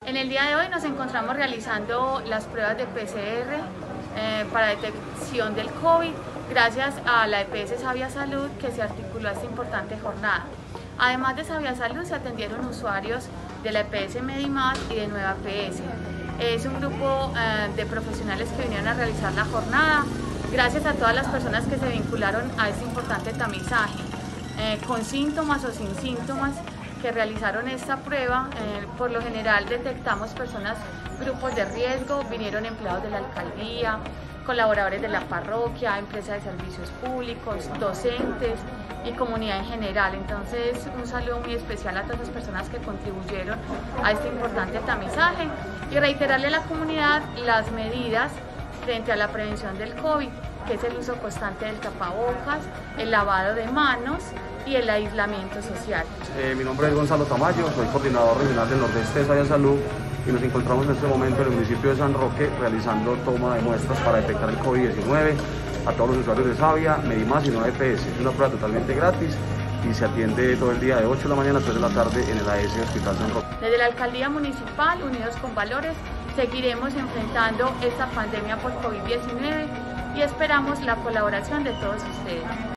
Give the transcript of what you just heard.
En el día de hoy nos encontramos realizando las pruebas de PCR para detección del COVID gracias a la EPS Sabia Salud, que se articuló a esta importante jornada. Además de Sabia Salud, se atendieron usuarios de la EPS Medimás y de Nueva EPS. Es un grupo de profesionales que vinieron a realizar la jornada. Gracias a todas las personas que se vincularon a este importante tamizaje, con síntomas o sin síntomas, que realizaron esta prueba. Por lo general detectamos personas, grupos de riesgo, vinieron empleados de la alcaldía, colaboradores de la parroquia, empresas de servicios públicos, docentes y comunidad en general. Entonces, un saludo muy especial a todas las personas que contribuyeron a este importante tamizaje y reiterarle a la comunidad las medidas frente a la prevención del COVID, que es el uso constante del tapabocas, el lavado de manos y el aislamiento social. Mi nombre es Gonzalo Tamayo, soy coordinador regional del Nordeste de Sabia Salud y nos encontramos en este momento en el municipio de San Roque realizando toma de muestras para detectar el COVID-19 a todos los usuarios de Sabia, Medimás y Nueva EPS. Es una prueba totalmente gratis y se atiende todo el día de 8 de la mañana a 3 de la tarde en el AS Hospital San Roque. Desde la Alcaldía Municipal, unidos con valores, seguiremos enfrentando esta pandemia por COVID-19 y esperamos la colaboración de todos ustedes.